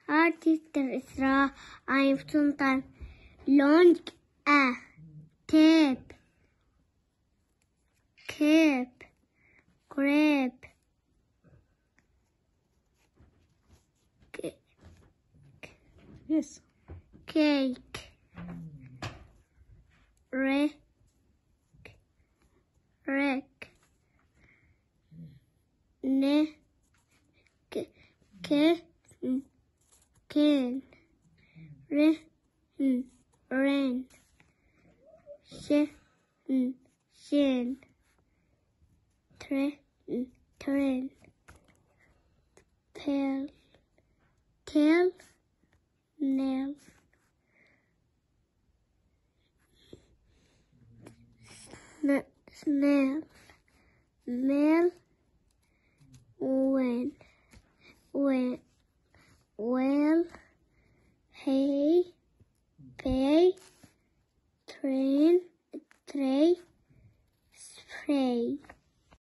artist إسراء عيف سلطان لونج تاب كاب كريب Yes. cake rek ne ken ren shen tren pel tel nail snail mel well hay pay train tray spray